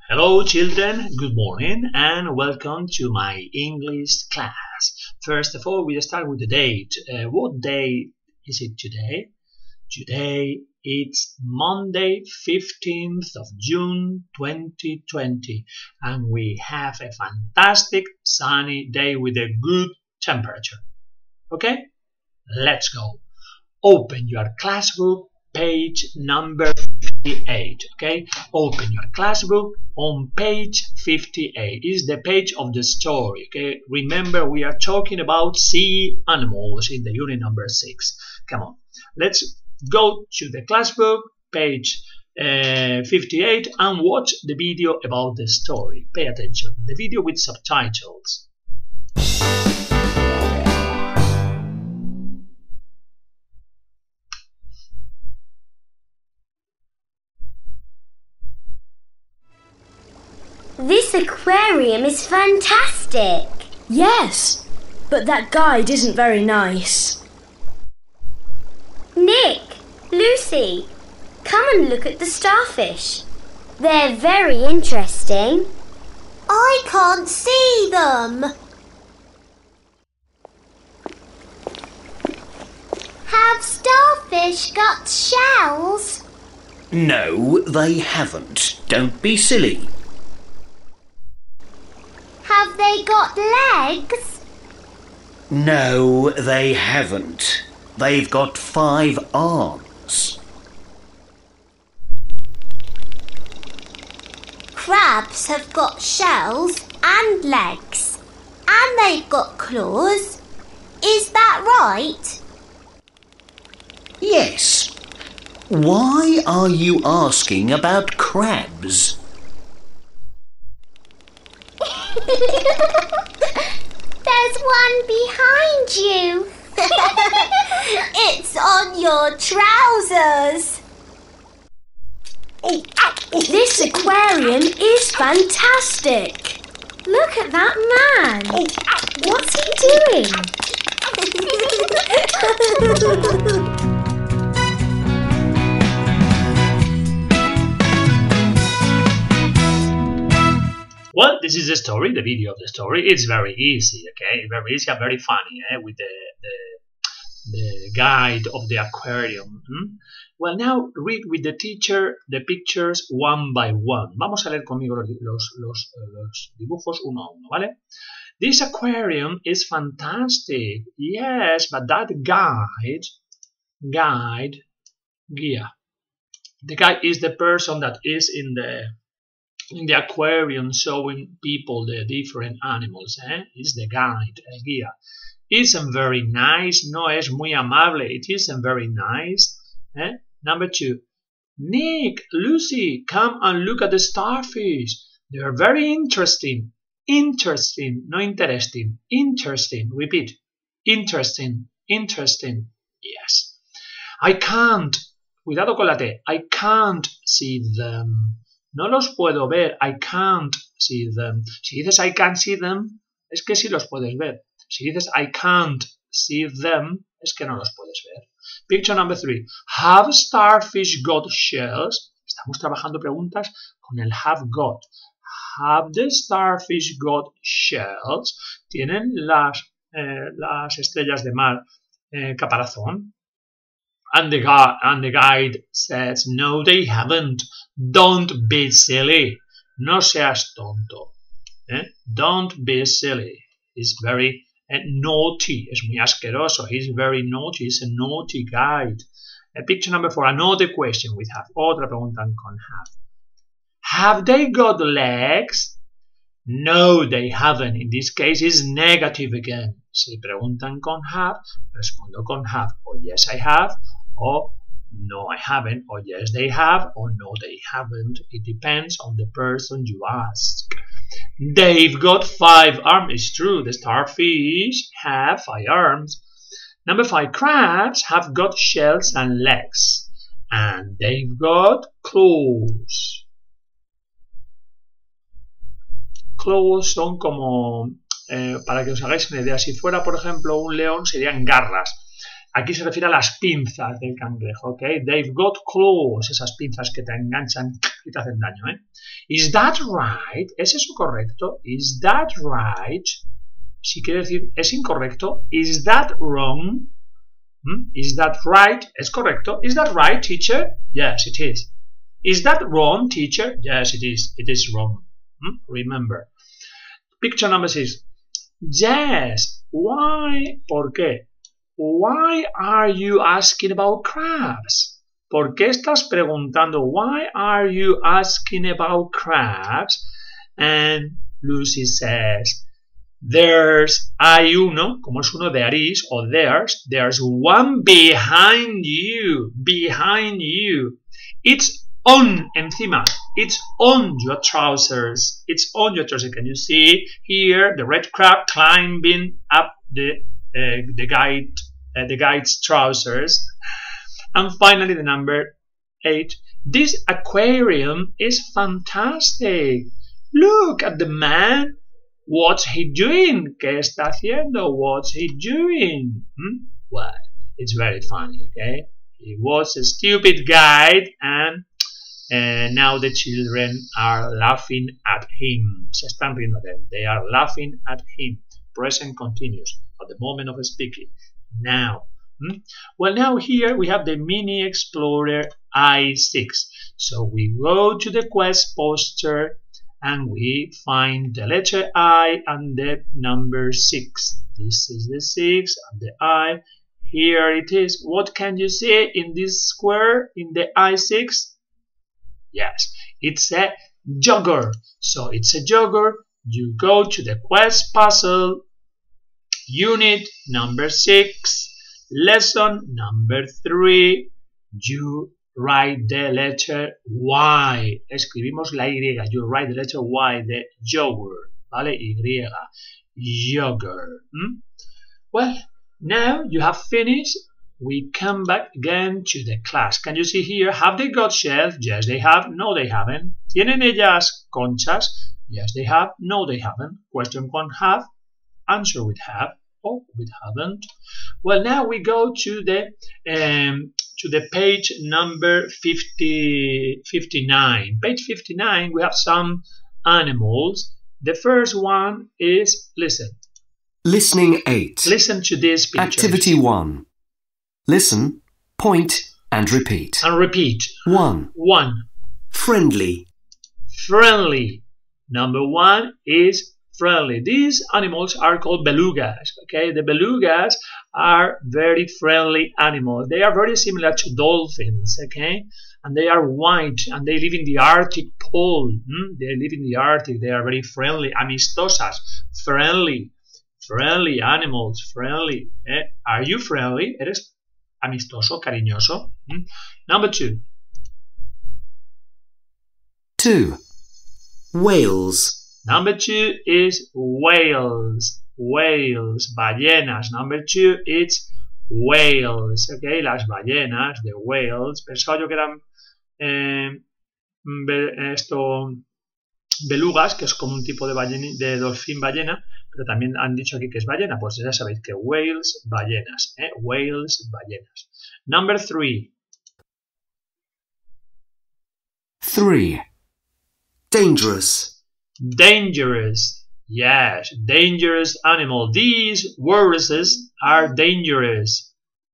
Hello children, good morning and welcome to my English class. First of all, we start with the date. What day is it today? Today it's Monday 15th of June 2020 and we have a fantastic sunny day with a good temperature. Okay? Let's go. Open your class book, page number 58. Okay, open your class book on page 58. Is the page of the story. Okay, remember we are talking about sea animals in the unit number 6. Come on, let's go to the class book, page 58, and watch the video about the story. Pay attention, the video with subtitles. This aquarium is fantastic. Yes, but that guide isn't very nice. Nick, Lucy, come and look at the starfish. They're very interesting. I can't see them. Have starfish got shells? No, they haven't. Don't be silly. Have they got legs? No, they haven't. They've got 5 arms. Crabs have got shells and legs, and they've got claws. Is that right? Yes. Why are you asking about crabs? There's one behind you. It's on your trousers. Oh, ow, oh. This aquarium is fantastic. Look at that man. Oh, ow. What's he doing? Well, this is the story, the video of the story. It's very easy, okay? Very easy and very funny, with the guide of the aquarium. Well, now read with the teacher the pictures one by one. Vamos a leer conmigo los dibujos uno a uno, ¿vale? This aquarium is fantastic. Yes, but that guide, the guide is the person that is in the aquarium showing people the different animals, is the guide, el guía. Isn't very nice, no es muy amable, it isn't very nice. Number 2, Nick, Lucy, come and look at the starfish. They are very interesting. Interesting, no interesting. Interesting, repeat. Interesting, interesting. Yes. I can't, cuidado con la T, I can't see them. No los puedo ver. I can't see them. Si dices I can't see them, es que sí los puedes ver. Si dices I can't see them, es que no los puedes ver. Picture number 3. Have starfish got shells? Estamos trabajando preguntas con el have got. Have the starfish got shells? ¿Tienen las estrellas de mar caparazón? And the guide says, no, they haven't. Don't be silly. No seas tonto. Don't be silly. He's very naughty. Es muy asqueroso. He's very naughty. He's a naughty guide. Picture number 4. Another question we have. Otra pregunta con have. Have they got legs? No, they haven't. In this case, it's negative again. Si preguntan con have, respondo con have. O yes, I have. Or no, I haven't. Or yes, they have. Or no, they haven't. It depends on the person you ask. They've got 5 arms. It's true. The starfish have 5 arms. Number 5. Crabs have got shells and legs. And they've got claws. Claws son como, para que os hagáis una idea, si fuera por ejemplo un león serían garras. Aquí se refiere a las pinzas del cangrejo, ¿ok? They've got claws, esas pinzas que te enganchan y te hacen daño, ¿eh? Is that right? ¿Es eso correcto? Is that right? Si quiere decir, ¿es incorrecto? Is that wrong? Is that right? ¿Es correcto? Is that right, teacher? Yes, it is. Is that wrong, teacher? Yes, it is. It is wrong. Remember. Picture number 6. Yes. Why? ¿Por qué? Why are you asking about crabs? ¿Por qué estás preguntando? Why are you asking about crabs? And Lucy says, hay uno, como es uno, there is, o there's one behind you, It's on, encima, it's on your trousers, Can you see here the red crab climbing up the guide's trousers? And finally, the number 8. This aquarium is fantastic. Look at the man. What's he doing? ¿Qué está haciendo? What's he doing? Well, it's very funny, okay? He was a stupid guide, and now the children are laughing at him. Se están riendo de él. They are laughing at him. Present continuous at the moment of speaking. Now. Well, now here we have the Mini Explorer i6. So we go to the quest poster and we find the letter I and the number 6. This is the 6 and the I. Here it is. What can you see in this square in the I6? Yes, it's a jogger. So it's a jogger. You go to the quest puzzle, unit number 6, lesson number 3. You write the letter Y. Escribimos la Y. You write the letter Y, the jogger. ¿Vale? Y. Jogger. Well, now you have finished. We come back again to the class. Can you see here? Have they got shells? Yes, they have. No, they haven't. ¿Tienen ellas conchas? Yes, they have. No, they haven't. Question 1, have. Answer with have. Oh, with haven't. Well, now we go to the page number 59. Page 59, we have some animals. The first one is listen. Listening 8. Listen to this picture. Activity 1. Listen, point, and repeat. And repeat. 1. 1. Friendly. Friendly. Number 1 is friendly. These animals are called belugas. Okay, the belugas are very friendly animals. They are very similar to dolphins. Okay, and they are white and they live in the Arctic pole. They live in the Arctic. They are very friendly. Amistosas, friendly animals, friendly. Are you friendly? ¿Eres amistoso, cariñoso? Number 2. 2. Whales. Number 2 is whales. Whales, ballenas. Number 2 it's whales. Okay, las ballenas, the whales. Pensaba yo que eran belugas, que es como un tipo de delfín ballena, pero también han dicho aquí que es ballena. Pues ya sabéis que whales, ballenas. Whales, ballenas. Number 3. 3. Dangerous. Dangerous. Yes, dangerous animal. These walruses are dangerous.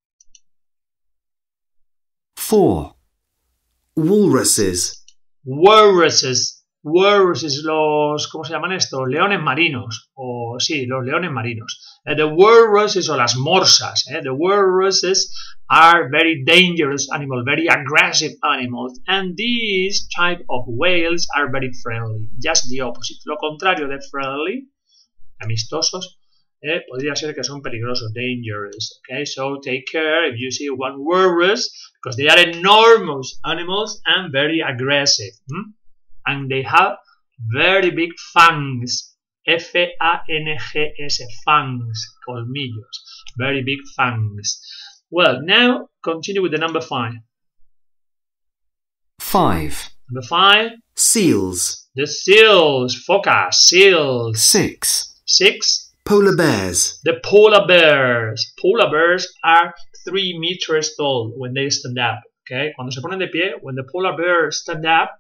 4. Walruses. Walruses. Walruses, ¿cómo se llaman estos? Leones marinos. O sí, los leones marinos. The walruses o las morsas. The walruses are very dangerous animals, very aggressive animals. And these type of whales are very friendly. Just the opposite. Lo contrario de friendly, amistosos, podría ser que son peligrosos, dangerous. Okay, so take care if you see one walrus, because they are enormous animals and very aggressive. And they have very big fangs. F-A-N-G-S, fangs, colmillos. Very big fangs. Well, now continue with the number 5. 5. Number 5. Seals. The seals. Focus. Seals. 6. 6. polar bears. The polar bears. Polar bears are 3 meters tall when they stand up. Okay? Cuando se ponen de pie, when the polar bears stand up,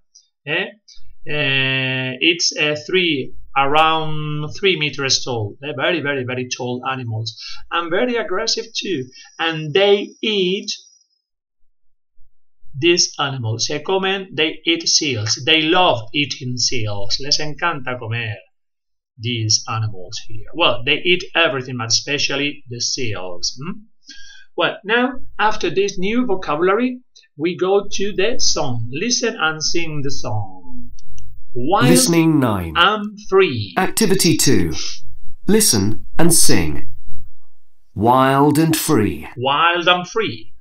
it's around 3 meters tall. They're very, very, very tall animals. And very aggressive too. And they eat these animals. They eat seals. They love eating seals. Les encanta comer these animals here. Well, they eat everything, but especially the seals. Well, now, after this new vocabulary, we go to the song. Listen and sing the song. Wild Listening 9. and free. Activity 2. Listen and sing. Wild and free. Wild and free.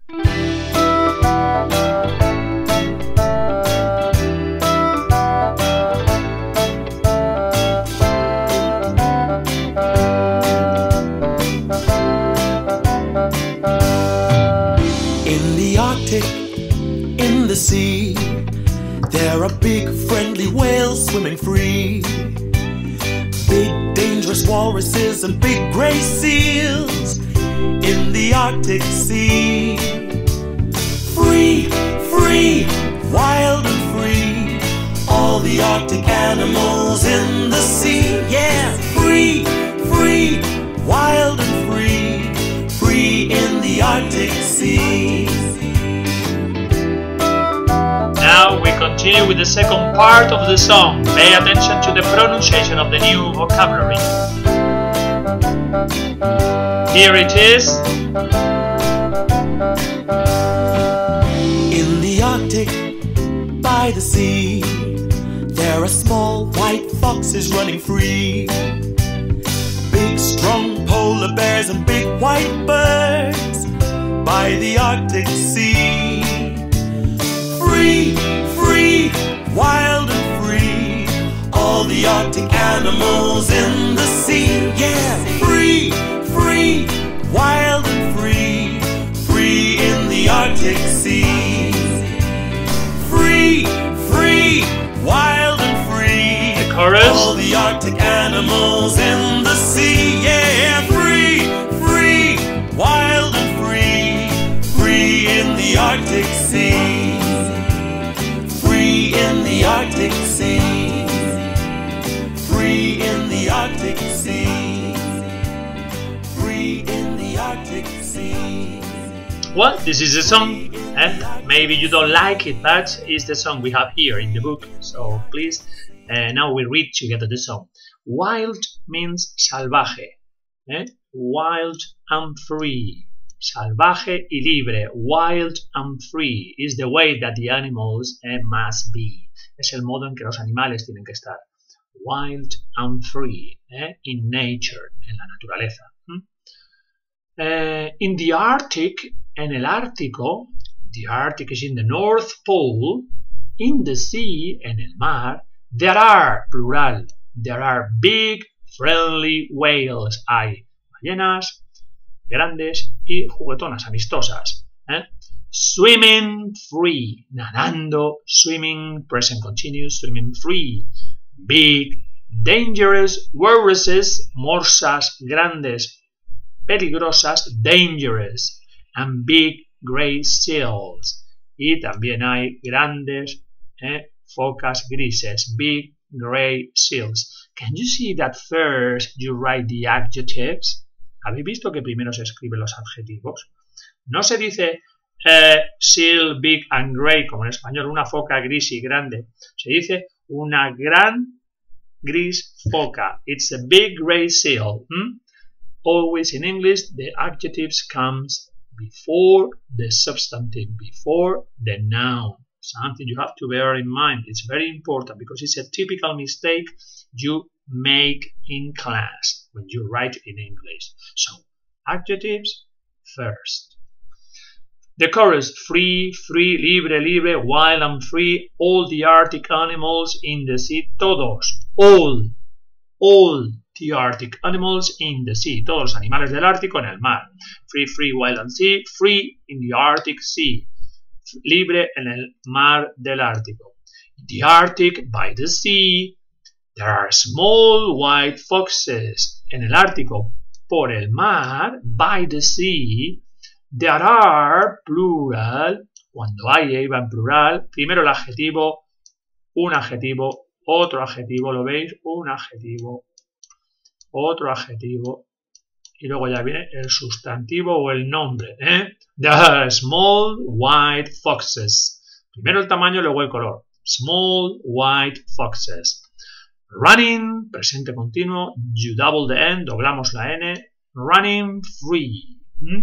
In the Arctic, in the sea, there are big friendly whales swimming free. Big dangerous walruses and big grey seals in the Arctic Sea. Free, free, wild and free, all the Arctic animals in the sea. Yeah, free, free, wild and free, free in the Arctic Sea. Now we continue with the second part of the song. Pay attention to the pronunciation of the new vocabulary. Here it is. In the Arctic, by the sea, there are small white foxes running free. Big strong polar bears and big white birds by the Arctic Sea. Free, free, wild and free, all the Arctic animals in the sea. Yeah, free, free, wild and free, free in the Arctic Sea. Free, free, wild and free, The chorus. all the Arctic animals in the sea. Yeah, free, free, wild and free, free in the Arctic Sea. Free in the Arctic Sea. Free in the Arctic Sea. Free in the Arctic Sea. Well, this is the song, and maybe you don't like it, but it's the song we have here in the book. So please, now we read together the song. Wild means salvaje, wild and free. Salvaje y libre, wild and free, is the way that the animals must be. Es el modo en que los animales tienen que estar. Wild and free, in nature, en la naturaleza. In the Arctic, en el Ártico, the Arctic is in the North Pole, in the sea, en el mar, there are, plural, there are big friendly whales. Hay ballenas grandes y juguetonas, amistosas. Swimming free, nadando, swimming, present continuous, swimming free. Big, dangerous walruses, morsas grandes, peligrosas, dangerous. And big grey seals. Y también hay grandes focas grises, big grey seals. Can you see that first you write the adjectives? ¿Habéis visto que primero se escriben los adjetivos? No se dice seal big and grey, como en español, una foca gris y grande. Se dice una gran gris foca. It's a big grey seal. Always in English, the adjectives comes before the substantive, before the noun. Something you have to bear in mind. It's very important because it's a typical mistake you make in class when you write in English. So, adjectives first. The chorus, free, free, libre, libre, wild and free, all the Arctic animals in the sea, todos, all the Arctic animals in the sea, todos los animales del Ártico en el mar. Free, free, wild and sea, free in the Arctic Sea, libre en el mar del Ártico. In the Arctic, by the sea, There are small white foxes. En el Ártico, por el mar, by the sea. There are, plural. Cuando hay va en plural. Primero el adjetivo, un adjetivo, otro adjetivo, ¿lo veis? Un adjetivo, otro adjetivo. Y luego ya viene el sustantivo o el nombre. There are small white foxes. Primero el tamaño, luego el color. Small white foxes. Running, presente continuo. You double the N, doblamos la N. Running free.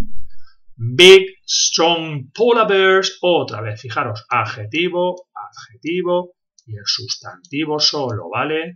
Big, strong polar bears. Otra vez, fijaros, adjetivo, adjetivo y el sustantivo solo, ¿vale?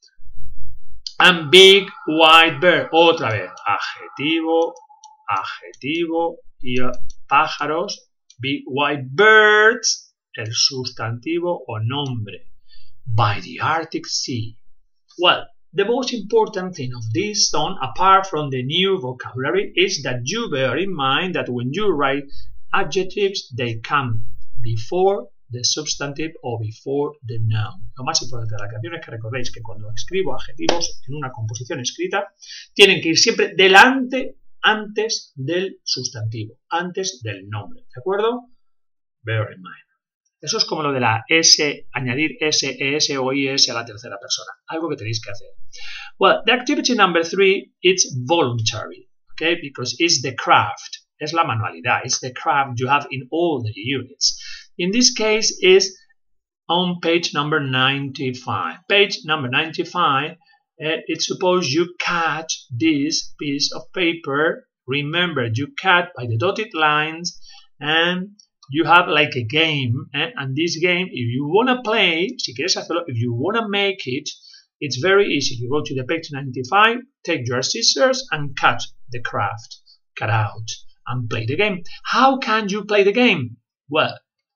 And big white bear. Otra vez, adjetivo, adjetivo y pájaros. Big white birds, el sustantivo o nombre. By the Arctic Sea. Well, the most important thing of this song, apart from the new vocabulary, is that you bear in mind that when you write adjectives, they come before the substantive or before the noun. Lo más importante de la canción es que recordéis que cuando escribo adjetivos en una composición escrita, tienen que ir siempre delante, antes del sustantivo, antes del nombre. ¿De acuerdo? Bear in mind. Eso es como lo de la S, añadir S, ES o IS a la tercera persona. Algo que tenéis que hacer. Well, the activity number 3, it's voluntary, okay? Because it's the craft. Es la manualidad. It's the craft you have in all the units. In this case, is on page number 95. Page number 95, it's suppose you cut this piece of paper. Remember, you cut by the dotted lines and you have like a game, and this game, if you want to play, si quieres hacerlo, if you want to make it, it's very easy. You go to the page 95, take your scissors and cut the craft, cut out, and play the game. How can you play the game? Well,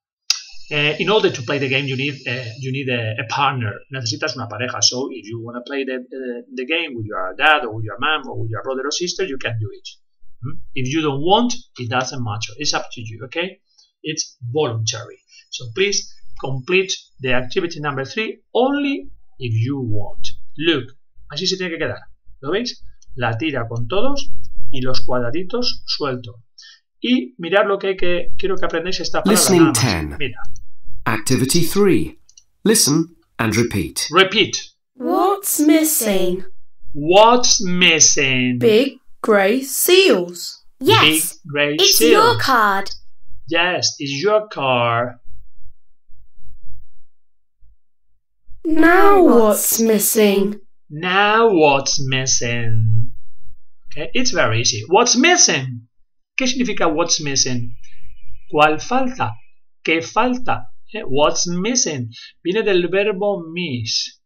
in order to play the game, you need a partner. Necesitas una pareja. So if you want to play the game with your dad or with your mom or with your brother or sister, you can do it. If you don't want, it doesn't matter. It's up to you, okay? It's voluntary. So please complete the activity number 3 only if you want. Look, así se tiene que quedar. ¿Lo veis? La tira con todos y los cuadraditos sueltos. Y mirad lo que quiero que aprendáis esta palabra. Listening 10. Mira. Activity 3. Listen and repeat. Repeat. What's missing? What's missing? Big grey seals. Yes, Big grey it's seal. your card. Yes, it's your car. Now what's missing? Now what's missing? Okay, it's very easy. What's missing? ¿Qué significa what's missing? ¿Cuál falta? ¿Qué falta? What's missing? Viene del verbo miss.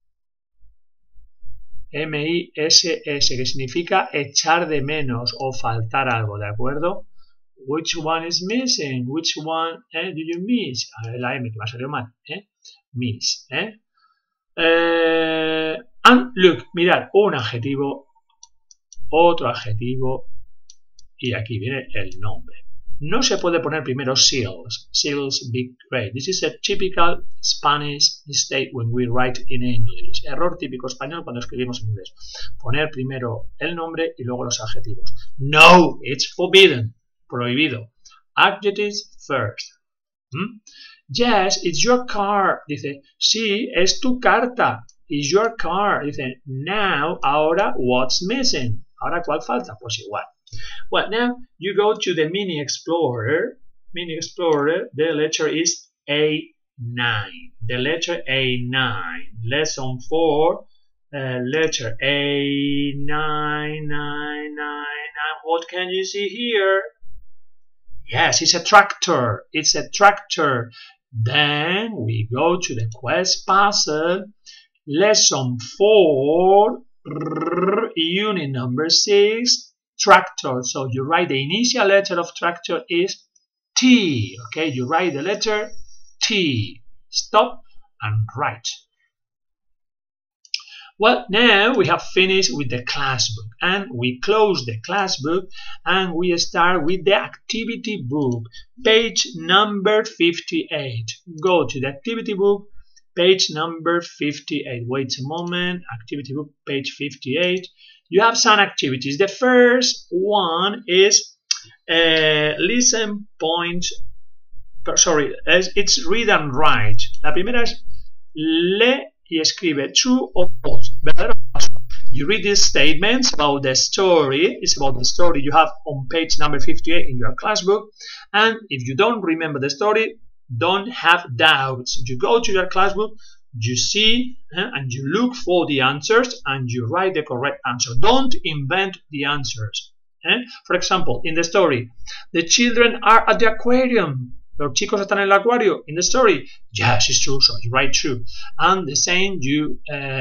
M-I-S-S, que significa echar de menos o faltar algo, ¿de acuerdo? Which one is missing? Which one do you miss? A ver, la M que me ha salido mal. Miss. And look, mirad, un adjetivo, otro adjetivo y aquí viene el nombre. No se puede poner primero seals. Seals, big grey. This is a typical Spanish mistake when we write in English. Error típico español cuando escribimos en inglés. Poner primero el nombre y luego los adjetivos. No, it's forbidden. Prohibido. Adjectives first. Yes, it's your car. Dice, sí, es tu carta. It's your car. Dice, now, ahora, what's missing? Ahora, ¿cuál falta? Pues igual. Well, now you go to the Mini Explorer. Mini Explorer, the letter is A9. The letter A9. Lesson 4, letter A9, 9. What can you see here? Yes, it's a tractor. It's a tractor. Then we go to the quest puzzle. Lesson 4, unit number 6, tractor. So you write the initial letter of tractor is T. Okay, you write the letter T. Stop and write. Well, now we have finished with the class book and we close the class book and we start with the activity book, page number 58. Go to the activity book, page number 58. Wait a moment. Activity book, page 58. You have some activities. The first one is listen, point. Sorry, it's read and write. La primera es lee y escribe true or false. ¿Verdadero o falso? You read these statements about the story. It's about the story you have on page number 58 in your class book. And if you don't remember the story, don't have doubts. You go to your class book, you see and you look for the answers and you write the correct answer. Don't invent the answers. For example, in the story, the children are at the aquarium. Los chicos están en el acuario. In the story, yes, it's true, so you write true. And the same you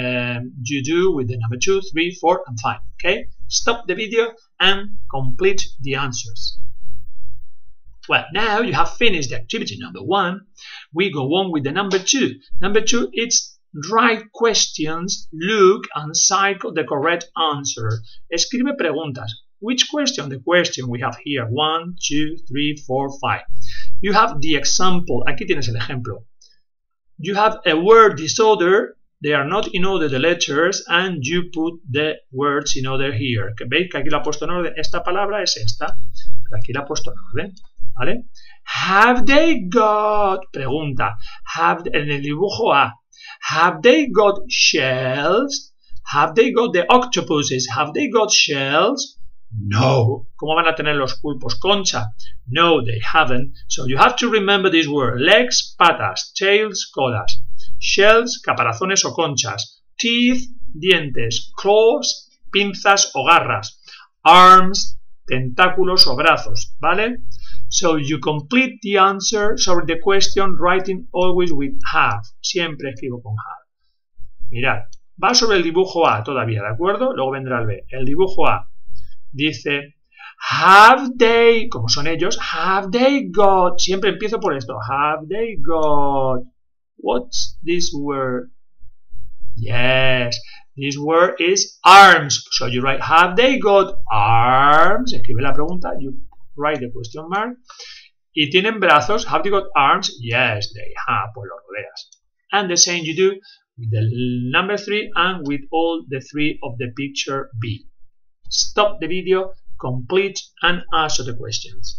do with the number 2, 3, 4, and 5. Okay? Stop the video and complete the answers. Well, now you have finished the activity number 1. We go on with the number 2. Number 2, it's write questions, look, and circle the correct answer. Escribe preguntas. Which question? The question we have here. 1, 2, 3, 4, 5. You have the example. Aquí tienes el ejemplo. You have a word disorder. They are not in order, the letters, and you put the words in order here. ¿Veis que aquí la he puesto en orden? Esta palabra es esta. Pero aquí la he puesto en orden. ¿Vale? Have they got, pregunta, en el dibujo A, have they got shells? Have they got the octopuses? Have they got shells? No. ¿Cómo van a tener los pulpos? Concha. No, they haven't. So you have to remember this word. Legs, patas. Tails, colas. Shells, caparazones o conchas. Teeth, dientes. Claws, pinzas o garras. Arms, tentáculos o brazos. ¿Vale? So you complete the answer, sorry, the question, writing always with have. Siempre escribo con have. Mirad, va sobre el dibujo A todavía, ¿de acuerdo? Luego vendrá el B. El dibujo A dice, have they, como son ellos, have they got, siempre empiezo por esto, have they got, what's this word? Yes, this word is arms. So you write, have they got arms? Escribe la pregunta, you write the question mark. ¿Y tienen brazos? Have they got arms? Yes, they have. Pues lo rodeas. And the same you do with the number 3 and with all the 3 of the picture B. Stop the video, complete and answer the questions.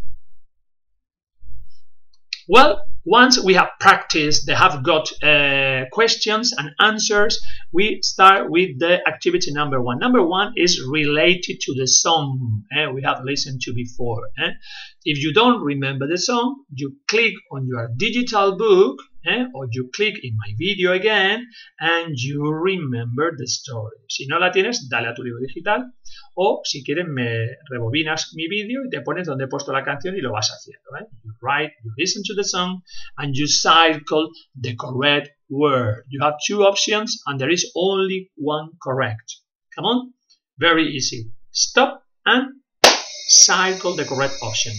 Well, once we have practiced, they have got questions and answers, we start with the activity number 1. Number 1 is related to the song we have listened to before. If you don't remember the song, you click on your digital book or you click in my video again and you remember the story. Si no la tienes, dale a tu libro digital o si quieres me rebobinas mi vídeo y te pones donde he puesto la canción y lo vas haciendo. You write, you listen to the song and you circle the correct word. You have 2 options and there is only one correct. Come on, very easy. Stop and circle the correct options.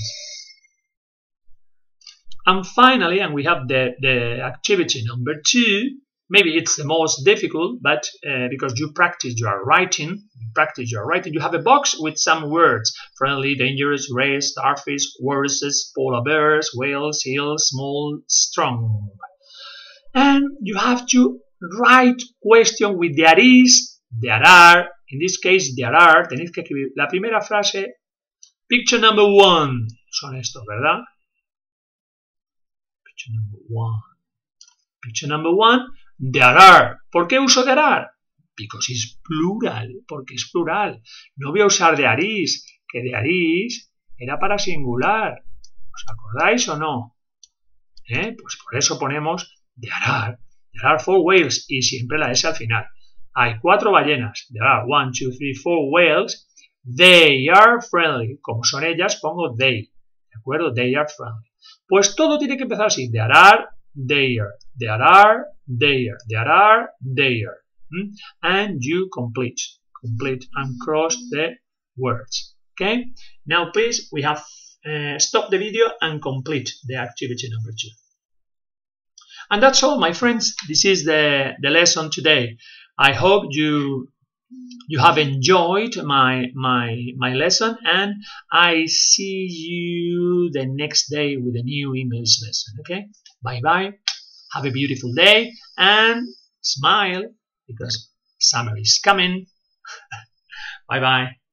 And finally, and we have the activity number 2. Maybe it's the most difficult, but because you practice your writing, you have a box with some words: friendly, dangerous, rare, starfish, walruses, polar bears, whales, hills, small, strong. And you have to write question with there is, there are. In this case, there are. Tenéis que escribir la primera frase. Picture number 1. Son estos, ¿verdad? Picture number 1. Picture number 1. There are. ¿Por qué uso there are? Because it's plural. Porque es plural. No voy a usar there is, que there is era para singular. ¿Os acordáis o no? Pues por eso ponemos there are. There are 4 whales y siempre la S al final. Hay 4 ballenas. There are 1, 2, 3, 4 whales. They are friendly. Como son ellas, pongo they. ¿De acuerdo? They are friendly. Pues todo tiene que empezar así. There are, there. There are, there. There are, there. And you complete and cross the words. Okay? Now please, we have stop the video and complete the activity number 2. And that's all, my friends. This is the lesson today. I hope you have enjoyed my lesson, and I see you the next day with a new English lesson. Okay? Bye bye. Have a beautiful day and smile because summer is coming. Bye bye.